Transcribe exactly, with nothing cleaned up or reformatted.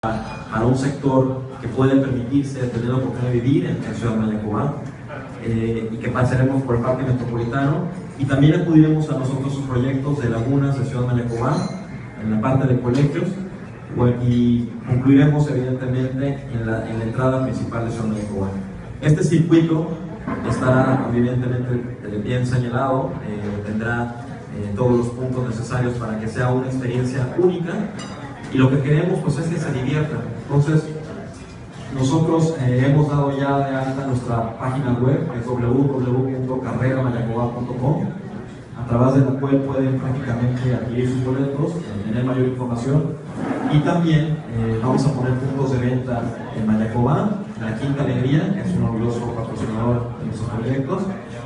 para un sector que puede permitirse tener la oportunidad de vivir en, en Ciudad Mayacobá, eh, y que pasaremos por el Parque Metropolitano, y también acudiremos a nosotros sus proyectos de lagunas de Ciudad Mayacobá en la parte de colegios, bueno, y concluiremos evidentemente en la, en la entrada principal de Ciudad Mayacobá. Este circuito estará evidentemente bien señalado, eh, tendrá eh, todos los puntos necesarios para que sea una experiencia única, y lo que queremos pues es que se diviertan. Entonces nosotros eh, hemos dado ya de alta nuestra página web, que es w w w punto carrera mayacobá punto com, a través de la cual pueden prácticamente adquirir sus boletos, eh, tener mayor información, y también eh, vamos a poner puntos de venta en Mayacobá, en la Quinta Alegría, que es un orgulloso patrocinador de nuestros proyectos,